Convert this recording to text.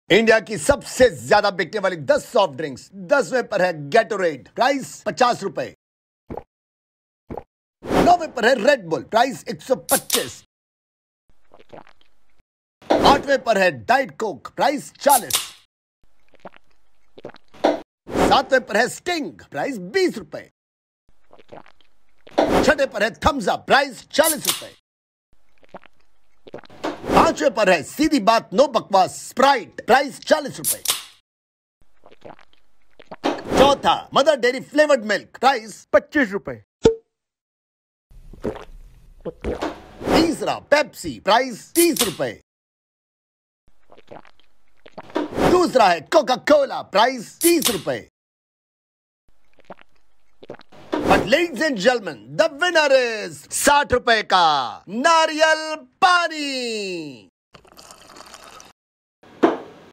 India की सबसे ज्यादा बिकने वाली 10 सॉफ्ट ड्रिंक्स 10वें पर है गैटोरेड, प्राइस 50 रुपए। 9वें पर है रेड बुल, प्राइस 125। 8वें पर है डाइट कोक, प्राइस 40। 7वें पर है स्टिंग, प्राइस 20 रुपए। 6वें पर है थम्स अप, प्राइस 40 रुपए। 5वें पर है सीधी बात नो बकवास स्प्राइट, प्राइस 40 रुपए। 4था Mother Dairy flavoured milk, price 25 रुपए। 3रा पेप्सी, प्राइस 30 रुपए। 2रा है कोका कोला, प्राइस 30 रुपए। But ladies and gentlemen, the winner is 60 रुपए का नारियल पानी।